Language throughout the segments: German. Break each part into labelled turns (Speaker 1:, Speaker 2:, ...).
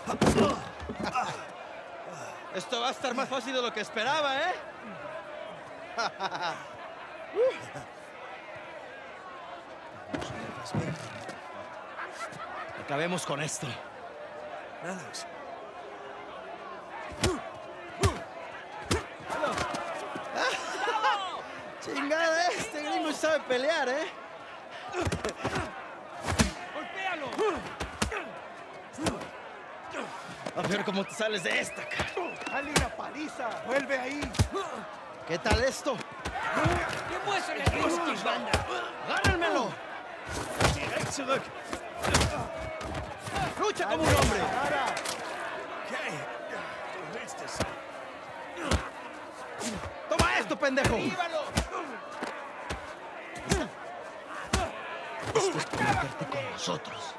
Speaker 1: Esto va a estar más fácil de lo que esperaba, ¿eh? Acabemos con esto.
Speaker 2: Na los.
Speaker 1: Chingada, este gringo sabe pelear, ¿eh?
Speaker 3: ¡Golpéalo!
Speaker 1: A ver cómo te sales de esta, cara.
Speaker 3: ¡Dale una paliza! ¡Vuelve ahí!
Speaker 1: ¿Qué tal esto?
Speaker 3: ¿Qué muestra el gringo que manda?
Speaker 1: ¡Agárrenmelo!
Speaker 2: Direkt zurück.
Speaker 1: ¡Lucha como un hombre!
Speaker 2: Okay. Du willst es.
Speaker 1: ¡Toma esto, pendejo!
Speaker 3: ¡Llévalo!
Speaker 1: Esto es por meterte con nosotros.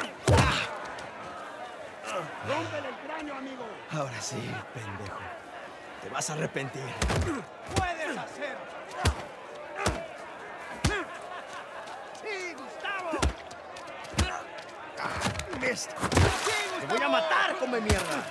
Speaker 3: ¡Rómpele el cráneo, amigo!
Speaker 1: Ahora sí, pendejo. Te vas a arrepentir.
Speaker 3: ¡Puedes hacer! ¡Sí, Gustavo!
Speaker 2: Mist.
Speaker 1: ¡Te voy a matar, come mierda!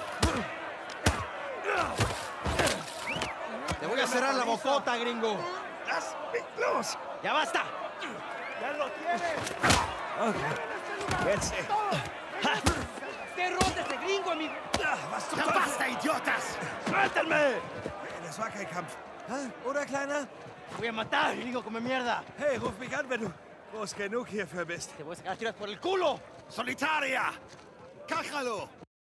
Speaker 1: Te voy a cerrar la bocota, gringo.
Speaker 2: Lass mich los.
Speaker 1: ¡Ya basta!
Speaker 3: ¡Ya lo tienes!
Speaker 2: Okay. Jetzt.
Speaker 3: ¡Derrota a este gringo, amigo!
Speaker 2: Was zum
Speaker 1: ¡Ya
Speaker 2: Teufel?
Speaker 1: basta, idiotas!
Speaker 2: Suéltenme! Das war kein Kampf. Hä? Oder, Kleiner?
Speaker 1: Te voy a matar, gringo, come mierda.
Speaker 2: Hey, ruf mich an, wenn du groß genug hierfür bist.
Speaker 1: Te voy a sacar tiras por el culo.
Speaker 2: Solitaria! Cájalo!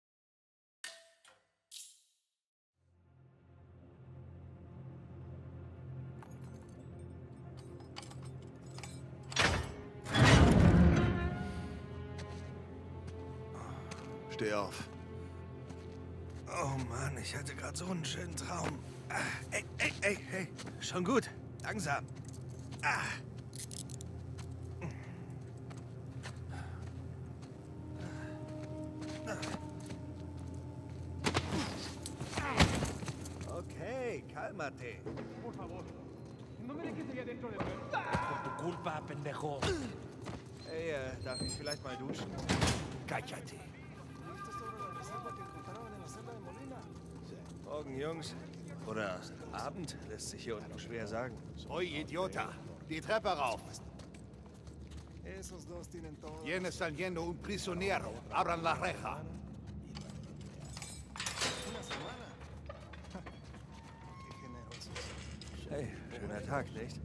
Speaker 4: Steh auf.
Speaker 2: Oh Mann, ich hatte gerade so einen schönen Traum. Ey, hey. Schon gut. Langsam. Okay, cálmate.
Speaker 3: Por favor, no me dejes allá dentro de nuevo.
Speaker 1: Por tu culpa, pendejo.
Speaker 2: Hey, darf ich vielleicht mal duschen?
Speaker 4: Cállate.
Speaker 2: Morgen, Jungs. Oder Abend, lässt sich hier unten schwer sagen.
Speaker 4: Soy idiota. Die Treppe rauf. ¿Quién está yendo un prisionero? Abran la reja.
Speaker 2: Hey, schöner Tag, nicht?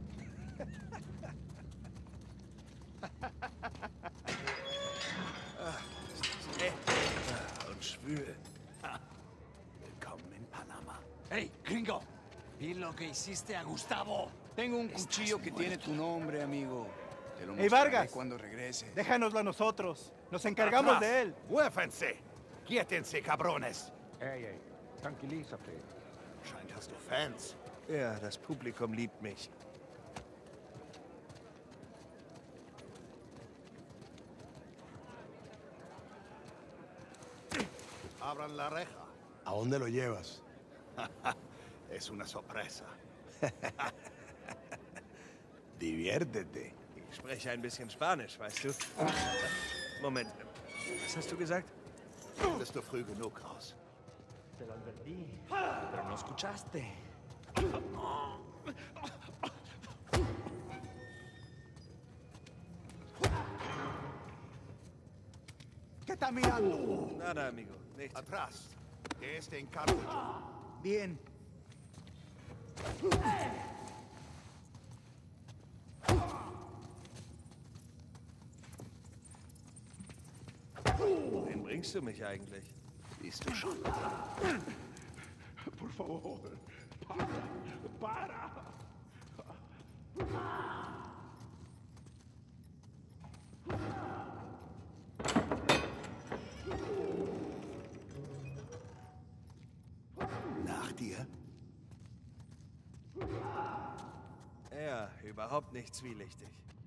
Speaker 2: Und schwül.
Speaker 4: Willkommen in Panama.
Speaker 1: Hey, gringo. Vi lo que hiciste a Gustavo. Tengo un cuchillo que tiene tu nombre, amigo. Te lo
Speaker 3: Hey,
Speaker 1: mostraré
Speaker 3: Vargas.
Speaker 1: cuando regrese.
Speaker 3: Déjanoslo a nosotros. Nos encargamos
Speaker 4: Atrás.
Speaker 3: de él.
Speaker 4: Muévense. Quietense, cabrones.
Speaker 5: Ey, tranquilízate.
Speaker 4: Scheint hast du Fans.
Speaker 2: Ja, das Publikum liebt mich.
Speaker 4: Abran la reja.
Speaker 6: ¿A dónde lo llevas?
Speaker 4: Es una sorpresa.
Speaker 6: Diviértete.
Speaker 2: Ich spreche ein bisschen Spanisch, weißt du? Moment, was hast du gesagt?
Speaker 4: Bist du früh genug raus?
Speaker 1: Te lo advertí, pero no escuchaste.
Speaker 3: ¿Qué está mirando?
Speaker 2: Nada, amigo, nichts.
Speaker 4: Atrás. Que este encargo yo.
Speaker 3: Bien.
Speaker 2: Wohin bringst du mich eigentlich?
Speaker 4: Siehst du schon.
Speaker 5: Por favor, para.
Speaker 4: Nach dir?
Speaker 2: Ja, überhaupt nicht zwielichtig.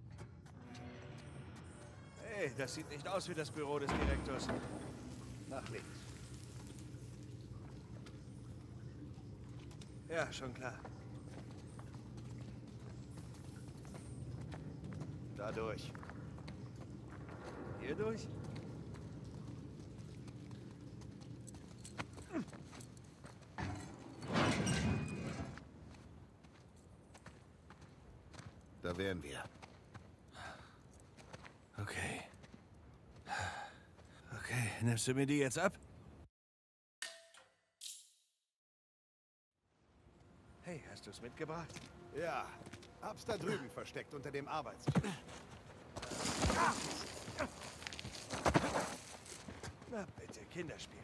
Speaker 2: Hey, das sieht nicht aus wie das Büro des Direktors.
Speaker 4: Nach links.
Speaker 2: Ja, schon klar.
Speaker 4: Da durch.
Speaker 2: Hier durch?
Speaker 4: Da wären wir.
Speaker 2: Okay. Okay, nimmst du mir die jetzt ab? Hey, hast du es mitgebracht?
Speaker 4: Ja, hab's da drüben versteckt unter dem Arbeits.
Speaker 2: Na bitte, Kinderspiel.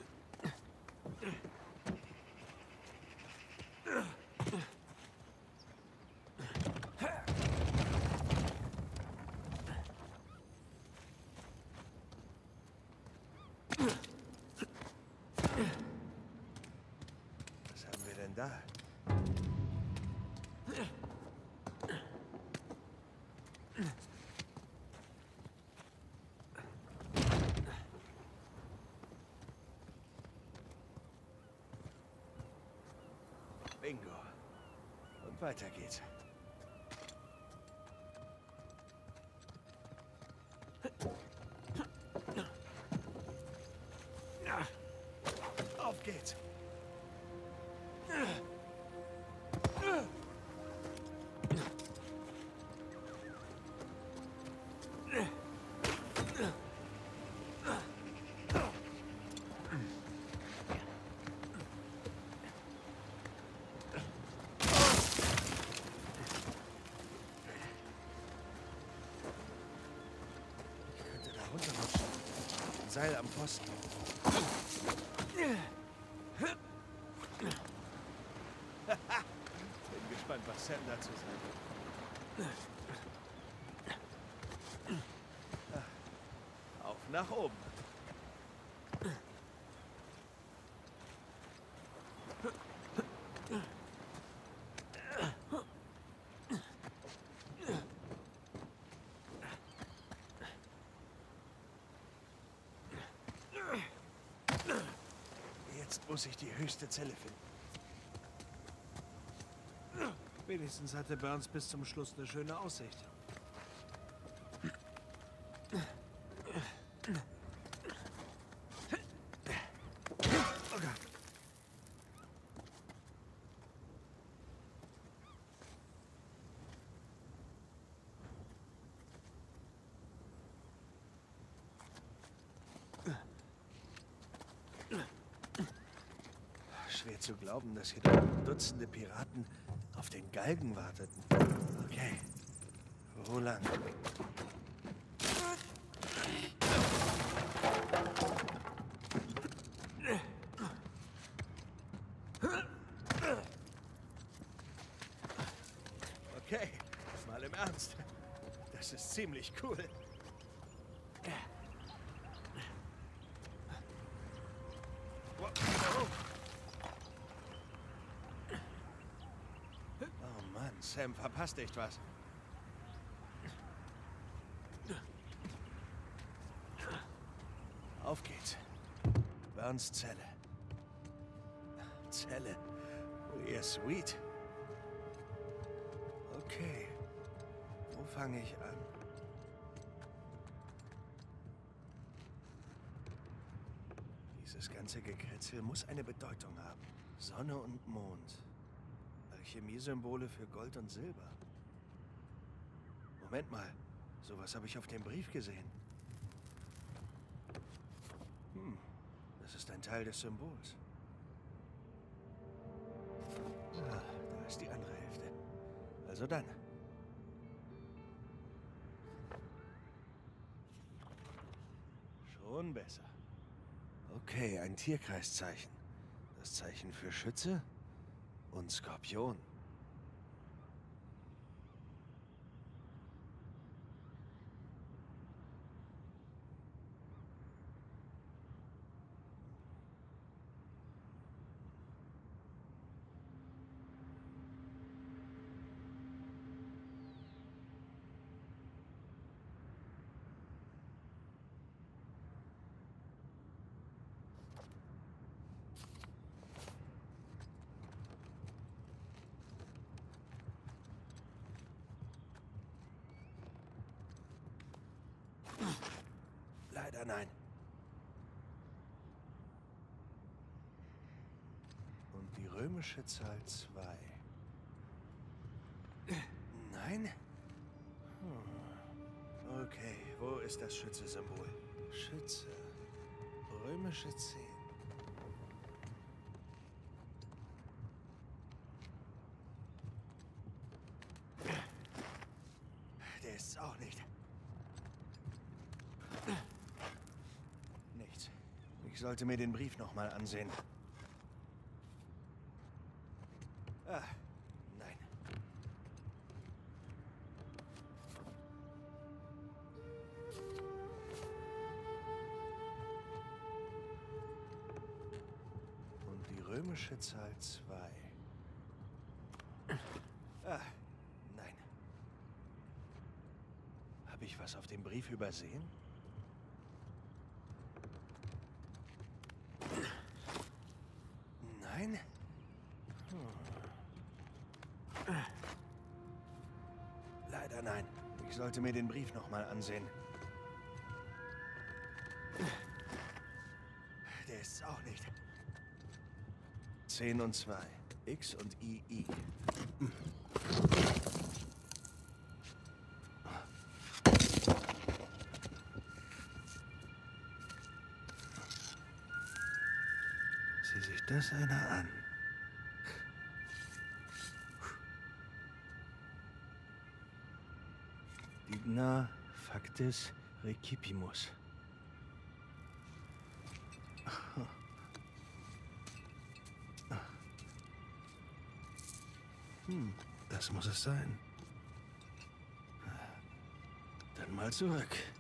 Speaker 2: Was haben wir denn da? Bingo. Und weiter geht's. Auf geht's. Ich könnte da runterrutschen. Ein Seil am Pfosten. Bin gespannt, was Sam dazu sagt. Auf nach oben. Jetzt muss ich die höchste Zelle finden. Wenigstens hatte Burns bis zum Schluss eine schöne Aussicht. Oh Gott. Schwer zu glauben, dass hier Dutzende Piraten auf den Galgen warteten. Okay. Wo lang? Okay, mal im Ernst. Das ist ziemlich cool. Oh Mann, Sam verpasst echt was. Auf geht's. Burns Zelle. Zelle. Oh, ihr Sweet. Okay. Wo fange ich an? Dieses ganze Gekritzel muss eine Bedeutung haben. Sonne und Mond. Alchemiesymbole für Gold und Silber. Moment mal. Sowas habe ich auf dem Brief gesehen. Das ist ein Teil des Symbols. Ah, da ist die andere Hälfte. Also dann. Schon besser. Okay, ein Tierkreiszeichen. Das Zeichen für Schütze und Skorpion. Leider nein. Und die römische Zahl 2. Nein? Okay, wo ist das Schütze-Symbol? Schütze. Römische 10. Der ist's auch nicht. Nichts. Ich sollte mir den Brief nochmal ansehen. Ah, nein. Und die römische Zahl 2. Ah, nein. Habe ich was auf dem Brief übersehen? Nein? Leider nein. Ich sollte mir den Brief nochmal ansehen. Der ist's auch nicht. 10 und 2. X und II. Sieh sich das einer an. Digna factis recipimus. Das muss es sein. Dann mal zurück.